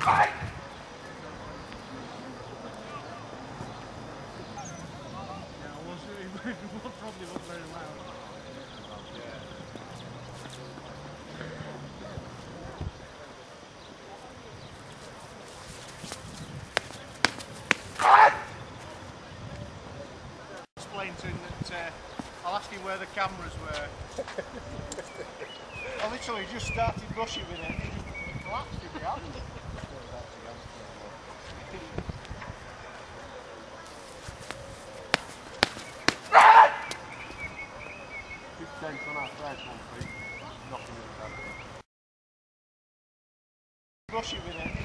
Probably not very loud. Explain to him that I'll ask him where the cameras were. I literally just started brushing with it and he just collapsed in my hand. On our first one, knocking it down. Brushing with it.